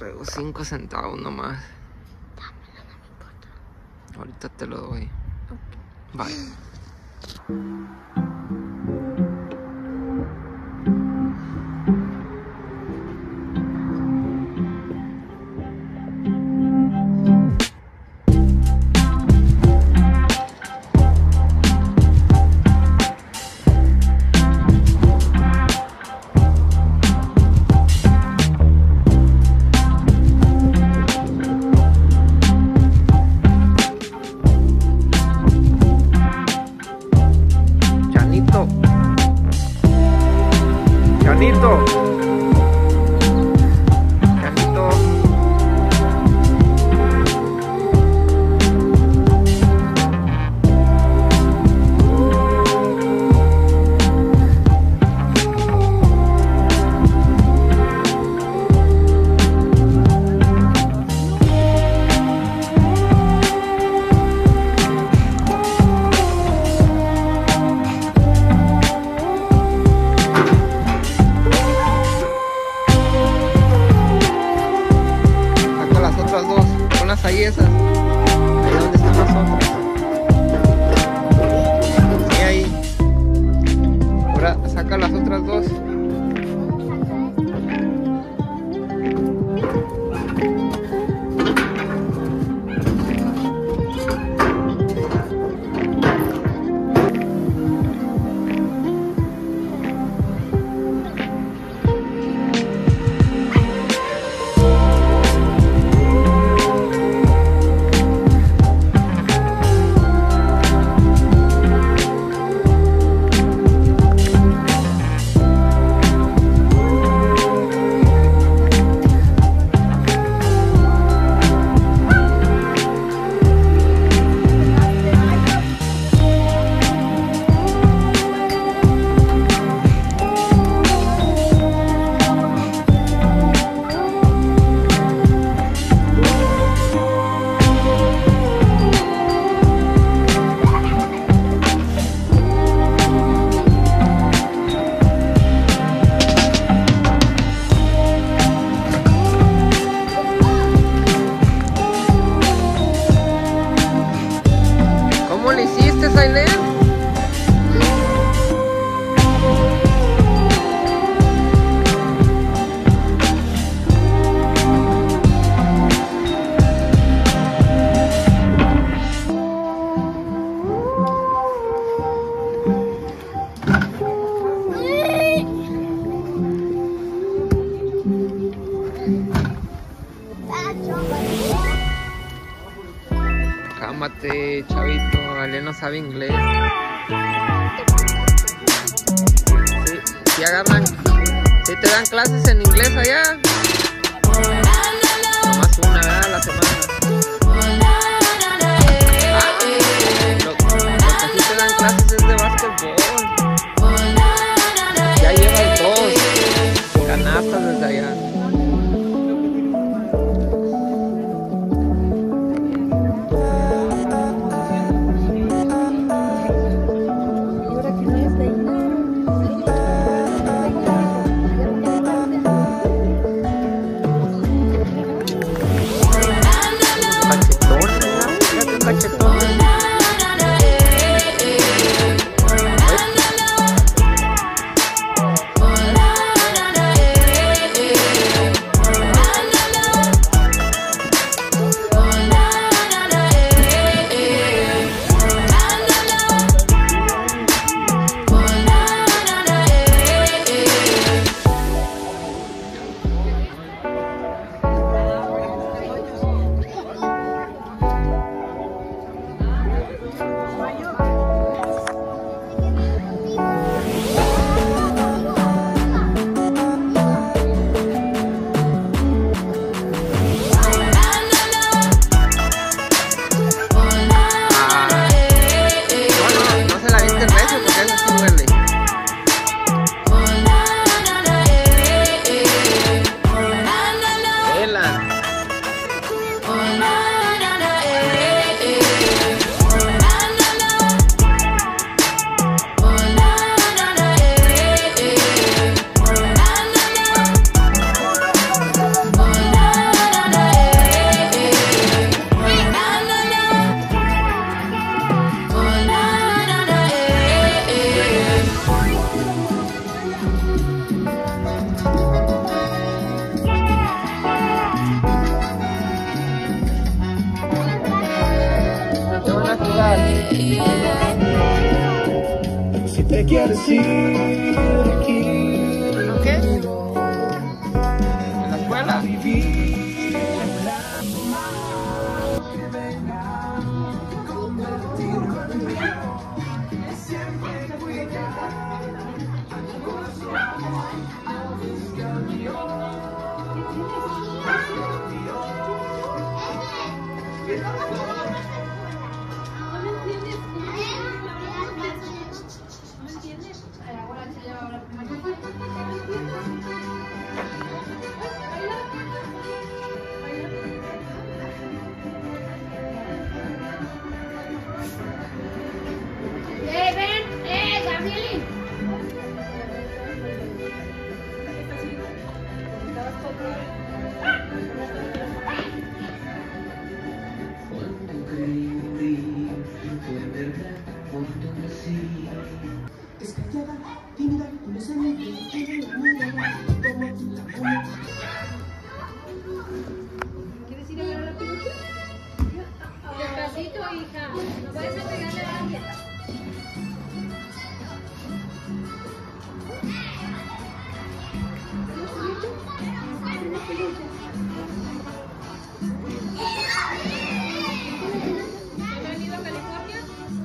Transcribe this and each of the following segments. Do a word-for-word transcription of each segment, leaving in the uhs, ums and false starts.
Traigo cinco centavos nomás. Ahorita te lo doy. Bye. Chanito. Chanito. Ahí esas, ahí donde están las otras. Y ahí. Ahora saca las otras dos. ¿Cómo le hiciste, Sailén? Cálmate, chavito, Ale no sabe inglés. Sí, sí agarran, sí te dan clases en inglés allá. Nomás una vez a la semana. Ah, lo, lo que sí te dan clases es de básquetbol. Ya llevas dos canastas desde allá. ¿Bueno qué? ¿En la escuela? ¿Quieres ir a ver a la película? Despacito, hija. No vayas a pegarle a alguien. ¿No han ido a California?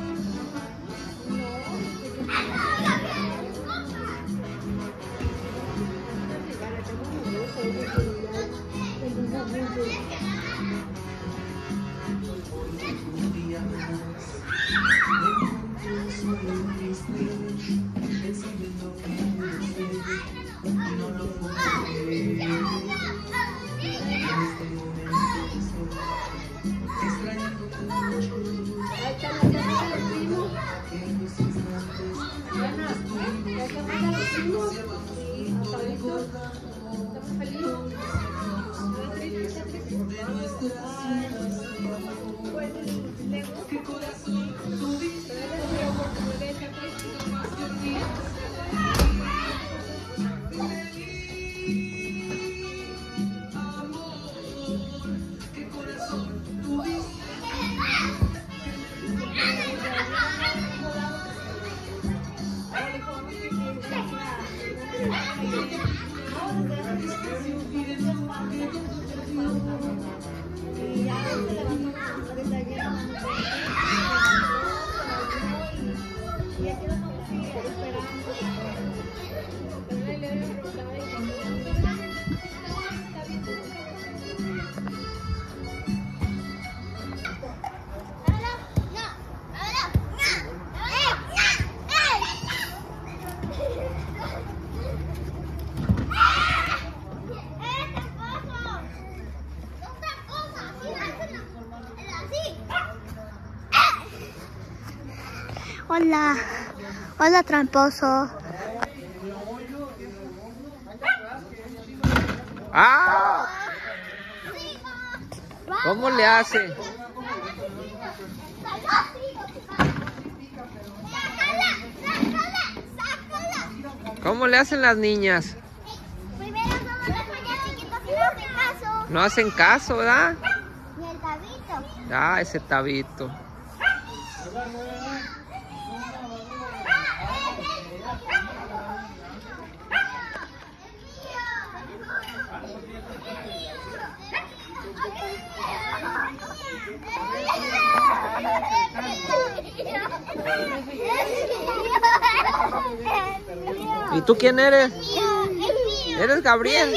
Hola, hola tramposo. ¡Ah! ¿Cómo le hace? ¿Cómo le hacen las niñas? Primero somos los payasos chiquitos y no hacen caso. No hacen caso, ¿verdad? Ni el tabito. Ah, ese tabito. ¿Y tú quién eres? ¿Eres Gabriel?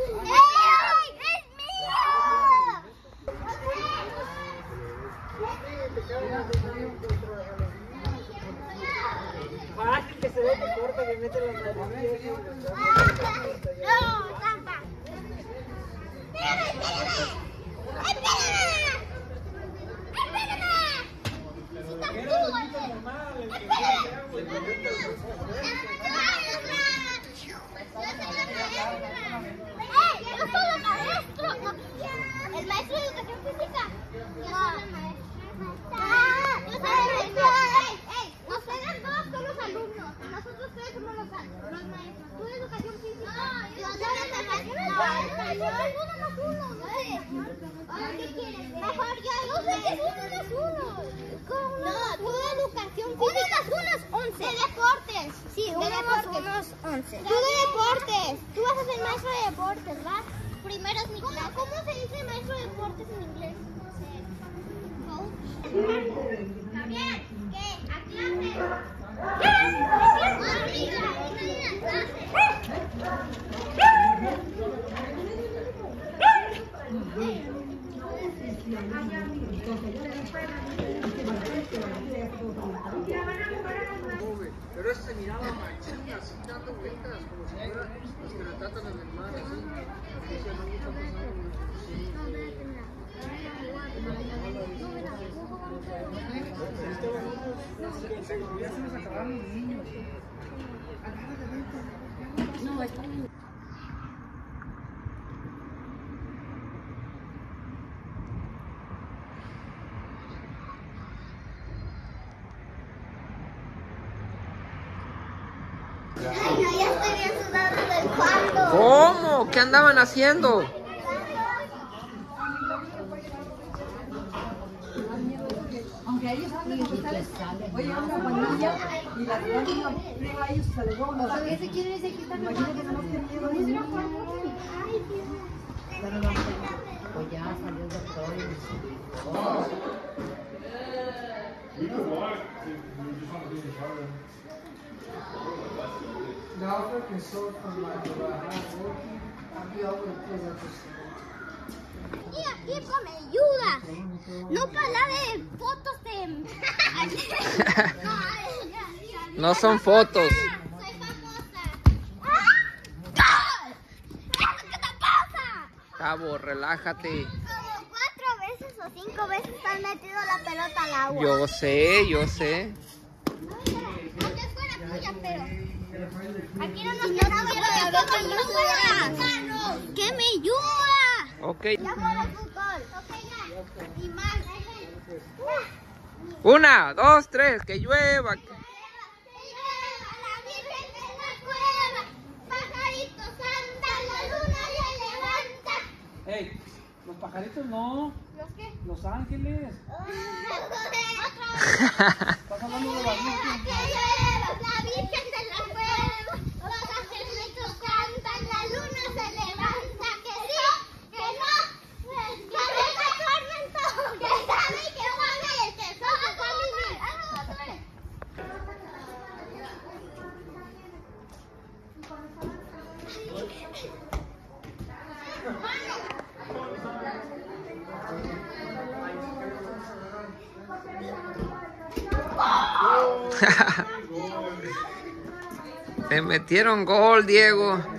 Fácil que se ve que corta, que mete las manos. No, trampa. El maestro de educación física. Nos pegan todos con los alumnos. Nosotros tres somos los, los maestros. Tú de educación física. Yo de uno más uno. ¿Qué quieres? Mejor yo. No sé qué es uno más uno. No, tú de educación física. Uno más uno es once. De deportes. Sí, unos, unos once. Tú de deportes. Tú vas a ser maestro de deportes, ¿verdad? Primero es mi clase. ¿Cómo se dice maestro de deportes en inglés? También, ¿qué? ¿A clase? Pero eso se miraba machín, así dando vueltas, como si fuera los que lo tratan en el mar, así. Y decía, no, ¿qué está pasando? Ya se nos acabaron los niños. No, está bien. Ay, no, ya estoy bien sudado del cuarto. ¿Cómo? ¿Qué andaban haciendo? Aunque ellos hablan como sales, oye, una pandilla y la pandilla prueba a ellos, se les va a matar. Ese quiere ese quitar. Imagínate que no nos quería decir. Pero no, pues ya salió el doctor y Now I can sort from my hard working, I'll be able to close up the Y aquí me ayuda. No para hablar de fotos de... No son fotos. Soy famosa. ¡Ah! ¿Qué te pasa? Cabo, relájate. Como cuatro veces o cinco veces has metido la pelota al agua. Yo sé, yo sé. Aunque fuera tuya, pero... Aquí no nos quedamos de ¡que me ayuda! Ok. Ya juega fútbol. Ok, ya. Y más. Una, dos, tres, que llueva. La Virgen de la cueva, pajaritos andan, la luna se levanta. Hey, los pajaritos no. ¿Los qué? Los ángeles. Otra vez. Estás hablando de la Virgen. Que llueva, la Virgen de la cueva, los angelitos cantan, la luna se levanta. Que sí, que no, que venga tormento, que sabe que juega y el que soja con mi Te metieron gol, Diego.